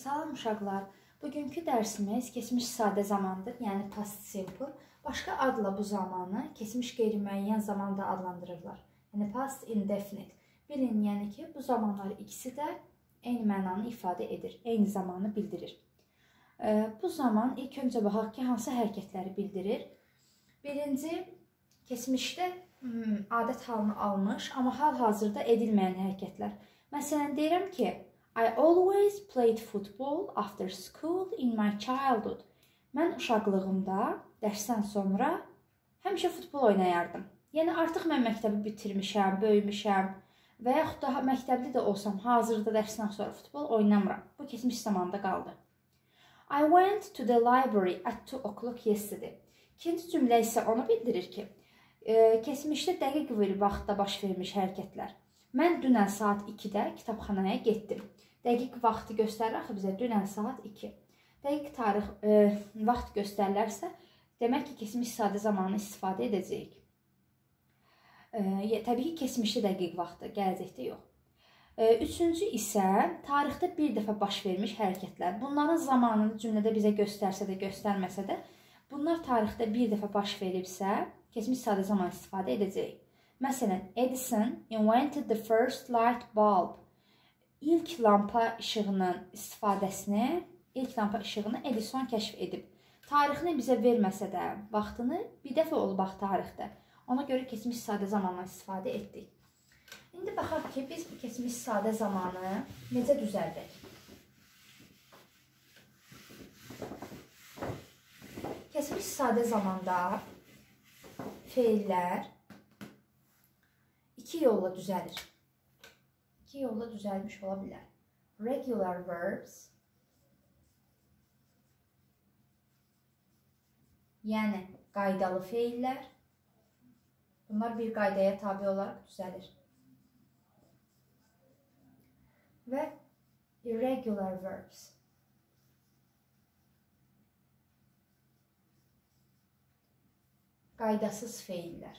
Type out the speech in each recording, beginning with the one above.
Salam uşaqlar. Bugünkü dərsimiz keçmiş sadə zamandır, yəni past simple. Başqa adla bu zamanı keçmiş qeyri-müəyyən zaman da adlandırırlar. Yəni past indefinite. Bilin, yəni ki, bu zamanlar ikisi də eyni mənanı ifadə edir, eyni zamanı bildirir. Bu zaman ilk öncə baxaq ki, hansı hərəkətləri bildirir. Birinci, keçmişdə adət halını almış, amma hal-hazırda edilməyən hərəkətlər. Məsələn, deyirəm ki, I always played football after school in my childhood. Mən uşaqlığımda, dərsdən sonra həmişə futbol oynayardım. Yəni, artıq mən məktəbi bitirmişəm, böyümüşəm və yaxud da məktəbli də olsam, hazırda dərsdən sonra futbol oynamıram. Bu, keçmiş zamanda qaldı. I went to the library at 2 o'clock yesterday. İkinci cümlə isə onu bildirir ki, keçmişdə dəqiq bir vaxtda baş vermiş hərəkətlər. Mən dünən saat 2-də kitabxanaya getdim. Dəqiq vaxtı göstərir axı bizə dünən saat 2. Dəqiq tarix, vaxt göstərilərsə, demək ki, keçmiş sadə zamanı istifadə edəcəyik. Təbii ki, keçmişdə dəqiq vaxtı, gələcəkdə yox. Üçüncü isə tarixdə bir dəfə baş vermiş hərəkətlər. Bunların zamanını cümlədə bizə göstərsə də, göstərməsə də, bunlar tarixdə bir dəfə baş veribsə, keçmiş sadə zaman istifadə edəcəyik. Məsələn, Edison invented the first light bulb. İlk lampa işığının istifadəsini, ilk lampa işığını Edison kəşf edib. Tarixini bizə verməsə də, vaxtını bir dəfə olub bax tarixdə. Ona görə keçmiş sadə zamanla istifadə etdik. İndi baxaq ki, biz bu keçmiş sadə zamanı necə düzəldək? Keçmiş sadə zamanda feillər iki yolla düzəlir. İki yolla düzəlmiş ola bilər. Regular verbs, yəni qaydalı feillər, bunlar bir qaydaya tabi olaraq düzəlir. Və irregular verbs, qaydasız feillər.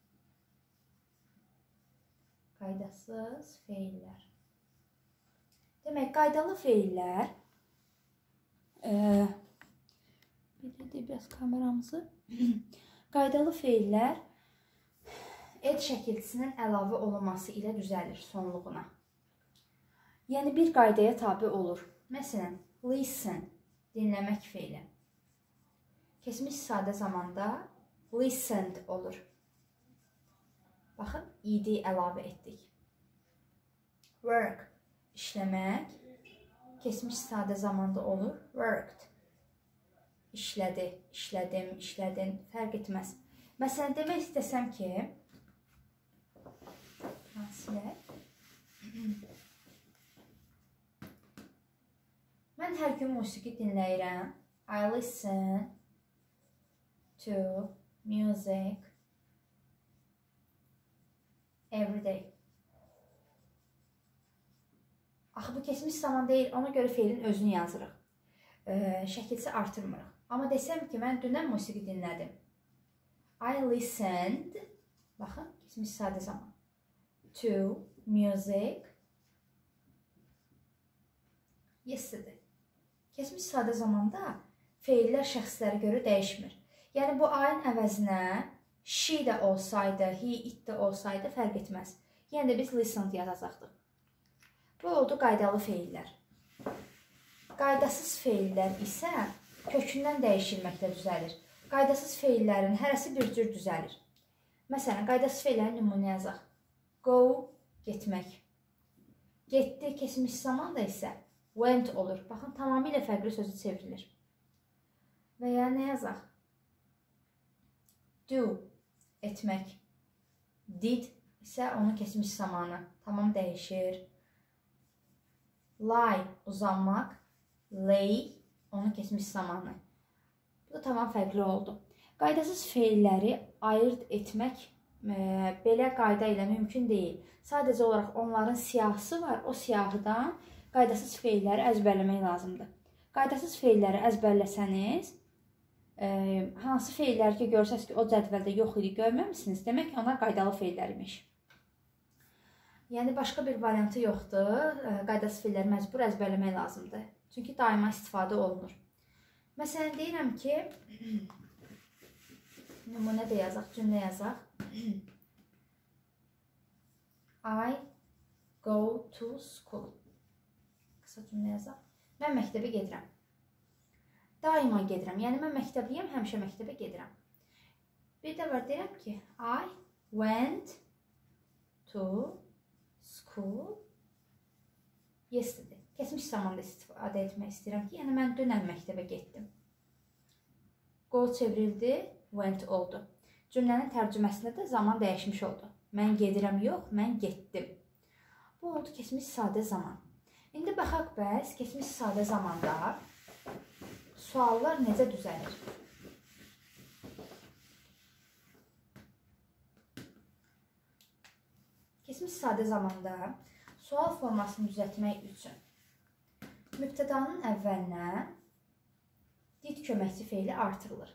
Qaydasız feillər. Demək, qaydalı feillər, biraz kameramızı, qaydalı feillər ed şəkilçisinin əlavə olunması ilə düzəlir sonluğuna. Yəni, bir qaydaya tabi olur. Məsələn, listen, dinləmək feili. Keçmiş sadə zamanda listened olur. Baxın, id əlavə etdik. Work, işləmək. Keçmiş sadə zamanda olur. Worked. İşlədi, işlədim, işlədin. Fərq etməz. Məsələn, demək istəsəm ki, mən hər gün musiqi dinləyirəm. I listen to music every day. Axı, bu keçmiş zaman deyil, ona görə feilin özünü yazırıq. Şəkilsi artırmırıq. Amma desəm ki, mən dünən musiqi dinlədim. I listened, baxın, keçmiş sadə zaman. To music yesterday. Keçmiş sadə zamanda feillər şəxslərə görə dəyişmir. Yəni, bu ayın əvəzinə she də olsaydı, he, it də olsaydı fərq etməz. Yəni də biz listened yazacaqdıq. Bu oldu qaydalı feillər. Qaydasız feillər isə kökündən dəyişilməklə düzəlir. Qaydasız feillərin hərəsi bir cür düzəlir. Məsələn, qaydasız feillərin nümunə yazaq. Go, getmək. Getdi, keçmiş zamanda isə went olur. Baxın, tamamilə fərqli sözü çevrilir. Və ya nə yazaq? Do, etmək. Did isə onun keçmiş zamanı. Tamam dəyişir. Lie, uzanmaq. Lay, onun keçmiş zamanı. Bu da tamam fərqli oldu. Qaydasız feilləri ayırt etmək belə qayda ilə mümkün deyil. Sadəcə olaraq onların siyahısı var. O siyahıdan qaydasız feilləri əzbərləmək lazımdır. Qaydasız feilləri əzbərləsəniz, hansı feilləri ki, görsəniz ki, o cədvəldə yox idi, görməmişsiniz, demək ki, onlar qaydalı feillər imiş. Yəni, başqa bir variantı yoxdur. Qaydasız feilləri məcbur əzbərləmək lazımdır. Çünki daima istifadə olunur. Məsələn, deyirəm ki, nümunə də yazaq, cümlə yazaq. I go to school. Qısa cümlə yazaq. Mən məktəbə gedirəm. Daima gedirəm. Yəni, mən məktəbliyəm, həmişə məktəbə gedirəm. Bir də var, deyirəm ki, I went to school yesterday. Keçmiş zamanda istifadə etmək istəyirəm ki, yəni mən dünən məktəbə getdim. Go çevrildi, went oldu. Cümlənin tərcüməsində də zaman dəyişmiş oldu. Mən gedirəm yox, mən getdim. Bu oldu keçmiş sadə zaman. İndi baxaq bəs keçmiş sadə zamanda suallar necə düzəlir? Keçmiş sadə zamanda sual formasını düzəltmək üçün mübtədanın əvvəlinə did köməkçi feili artırılır.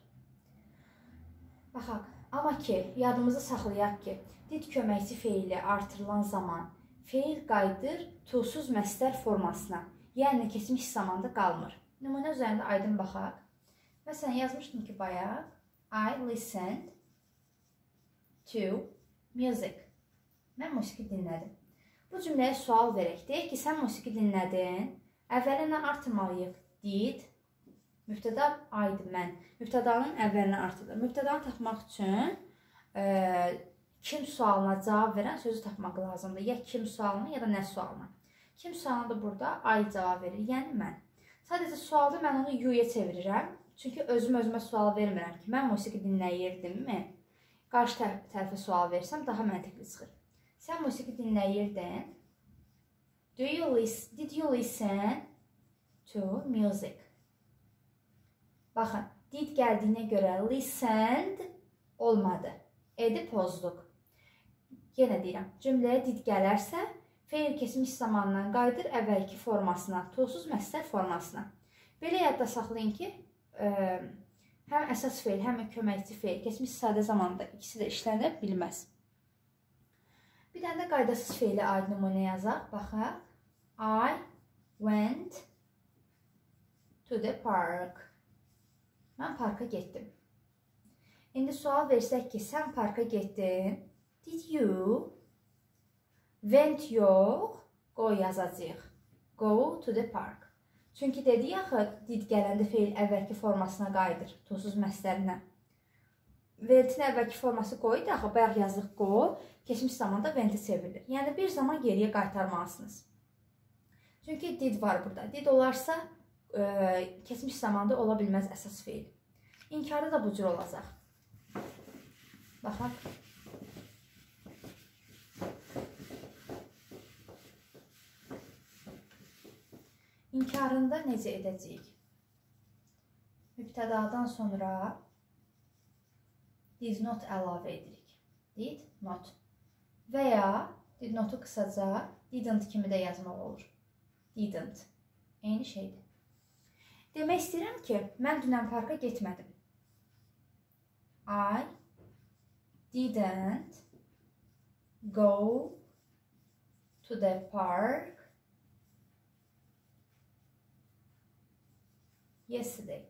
Baxaq, amma ki, yadımızı saxlayaq ki, did köməkçi feili artırılan zaman feil qayıdır to-suz məsdər formasına, yəni keçmiş zamanda qalmır. Nümunə üzərində aydın baxaq. Məsələn, yazmışdım ki, bayaq I listened to music. Mən musiqi dinlədim. Bu cümləyə sual verək. Deyək ki, sən musiqi dinlədin. Əvvəlinə artırmalıyıq. Did. Mübtəda aydı mən. Mübtədanın əvvəlinə artırılır. Mübtədanı tapmaq üçün kim sualına cavab verən sözü tapmaq lazımdır. Ya kim sualına, ya da nə sualına. Kim sualına da burada ay cavab verir. Yəni mən. Sadəcə sualda mən onu you-ya çevirirəm. Çünki özümə sual vermirəm ki, mən musiqi dinləyirdimmi? Qarşı tərəfə sual versəm daha məntiqli çıxır. Sən musiqi dinləyirdin. Did you listen to music? Baxın, did gəldiyinə görə listened olmadı. Edi pozduq. Yenə deyirəm, cümləyə did gələrsə, feil keçmiş zamandan qayıdır əvvəlki formasına, to-suz məsdər formasına. Belə yadda saxlayın ki, həm əsas feil, həm köməkçi feil keçmiş sadə zamanda ikisi də işlənə bilməz. Bir dənə də qaydasız feili aid nümunə yazaq. Baxaq. I went to the park. Mən parka getdim. İndi sual versək ki, sən parka getdin. Did you? Went yox. Go yazacağıq. Go to the park. Çünki dedik axı, did gələndə feil əvvəlki formasına qayıdır. To-suz məsdərinə. Went-in əvvəlki forması go idi axı, bayaq yazdıq go. Keçmiş zamanda went-i çevrilir. Yəni, bir zaman geriyə qaytarmalısınız. Çünki did var burada. Did olarsa, keçmiş zamanda ola bilməz əsas feil. İnkarda da bu cür olacaq. Baxaq. İnkarında necə edəcəyik? Mübtədadan sonra did not əlavə edirik. Did not. Və ya did notu qısaca didn't kimi də yazmaq olur. Didn't. Eyni şeydir. Demək istəyirəm ki, mən dünən parka getmədim. I didn't go to the park yesterday.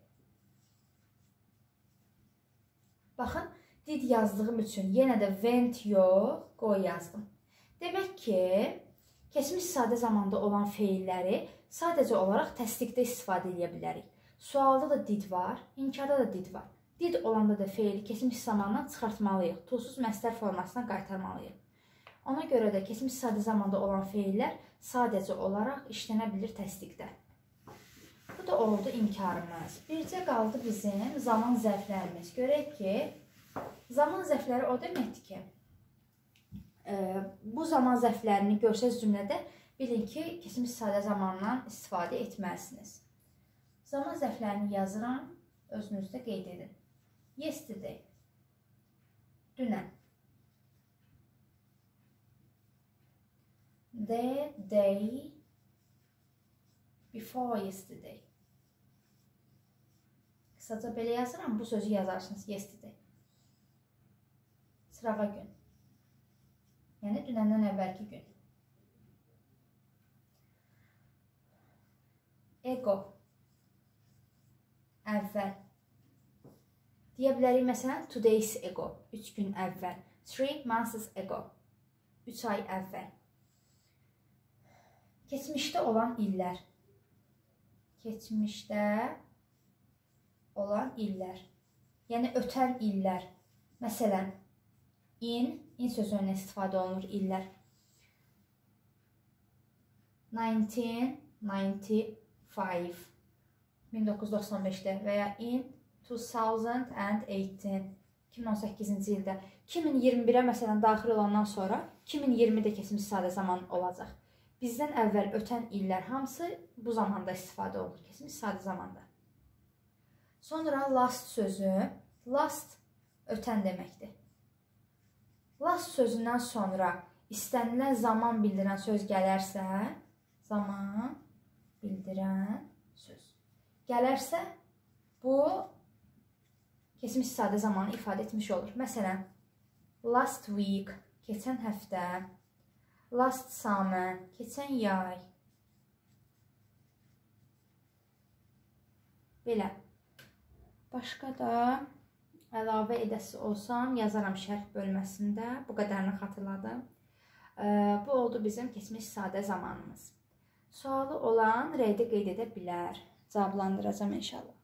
Baxın, did yazdığım üçün yenə də went yox, go yazdım. Demək ki, keçmiş sadə zamanda olan feilləri sadəcə olaraq təsdiqdə istifadə edə bilərik. Sualda da did var, inkarda da did var. Did olanda da feili keçmiş zamandan çıxartmalıyıq, to-suz məsdər formasına qaytarmalıyıq. Ona görə də keçmiş sadə zamanda olan feillər sadəcə olaraq işlənə bilir təsdiqdə. Bu da oldu inkarımız. Bircə qaldı bizim zaman zərflərimiz. Görək ki, zaman zərfləri o deməkdir ki, bu zaman zərflərini görsəz cümlədə bilin ki, keçmiş sadə zamandan istifadə etməlisiniz. Zaman zərflərini yazıram, özünüzdə qeyd edin. Yesterday, dünən. The day before yesterday. Qısaca belə yazıram, bu sözü yazarsınız yesterday. Sırağa gün. Yəni dünəndən əvvəlki gün. ago. Əvvəl. Deyə bilərik, məsələn, 2 days ago, 3 gün əvvəl. 3 months ago, 3 ay əvvəl. Keçmişdə olan illər. Keçmişdə olan illər. Yəni, ötən illər. Məsələn, in sözündən istifadə olunur illər. 1995, 1995-də və ya in 2018, 2018-ci ildə. 2021-ə məsələn daxil olandan sonra 2020-də keçmiş sadə zaman olacaq. Bizdən əvvəl ötən illər hamısı bu zamanda istifadə olunur, keçmiş sadə zamanda. Sonra last sözü, last ötən deməkdir. Last sözündən sonra istənilən zaman bildirən söz gələrsə, zaman bildirən söz gələrsə, bu keçmiş sadə zamanı ifadə etmiş olur. Məsələn, last week, keçən həftə, last summer, keçən yay. Belə. Başqa da əlavə edəsi olsam, yazaram şərh bölməsində. Bu qədərini xatırladım. Bu oldu bizim keçmiş sadə zamanımız. Sualı olan rəydə qeyd edə bilər. Cavablandıracağım inşallah.